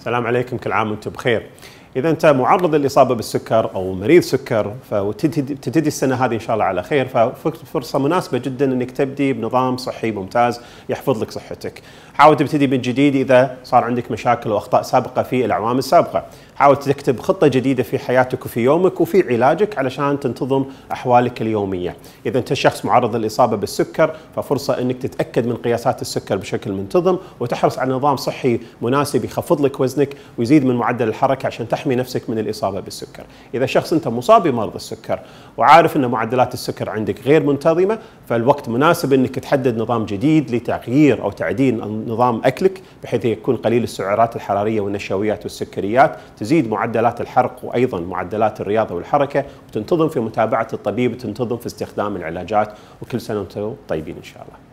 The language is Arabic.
السلام عليكم، كل عام وانتم بخير. إذا أنت معرض للإصابة بالسكر أو مريض سكر فتبتدي السنة هذه إن شاء الله على خير، ففرصة مناسبة جدا أنك تبدي بنظام صحي ممتاز يحفظ لك صحتك. حاول تبتدي من جديد إذا صار عندك مشاكل وأخطاء سابقة في الأعوام السابقة. حاول تكتب خطة جديدة في حياتك وفي يومك وفي علاجك علشان تنتظم أحوالك اليومية. إذا أنت شخص معرض للإصابة بالسكر ففرصة أنك تتأكد من قياسات السكر بشكل منتظم وتحرص على نظام صحي مناسب يخفض لك وزنك ويزيد من معدل الحركة عشان تحمي نفسك من الإصابة بالسكر. إذا شخص أنت مصاب بمرض السكر وعارف أن معدلات السكر عندك غير منتظمة، فالوقت مناسب أنك تحدد نظام جديد لتغيير أو تعديل نظام أكلك بحيث يكون قليل السعرات الحرارية والنشويات والسكريات، تزيد معدلات الحرق وأيضا معدلات الرياضة والحركة، وتنتظم في متابعة الطبيب وتنتظم في استخدام العلاجات. وكل سنة وأنتم طيبين إن شاء الله.